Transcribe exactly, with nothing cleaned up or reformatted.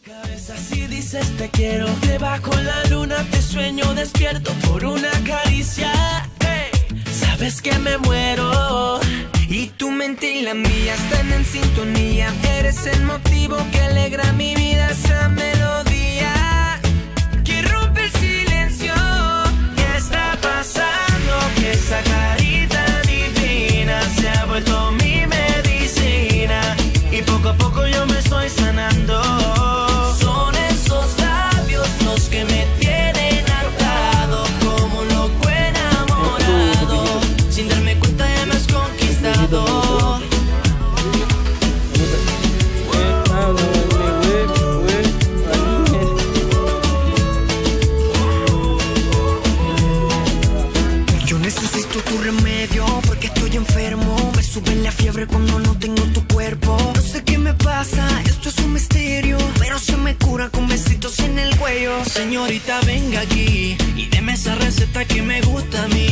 cabeza si dices te quiero, debajo la luna te sueño despierto por una caricia. Hey, sabes que me muero. Y tu mente y la mía están en sintonía. Eres el motivo que alegra mi vida, esa melodía que rompe el silencio. ¿Qué está pasando? Que esa carita divina se ha vuelto mi medicina y poco a poco yo me estoy sanando. Son esos labios los que me tienen atado como loco enamorado. Sin darme cuenta ya me has conquistado. Yo necesito tu remedio porque estoy enfermo. Me sube la fiebre cuando no tengo tu cuerpo. No sé qué me pasa, esto es un misterio, pero se me cura con besitos en el cuello. Señorita, venga aquí y deme esa receta que me gusta a mí.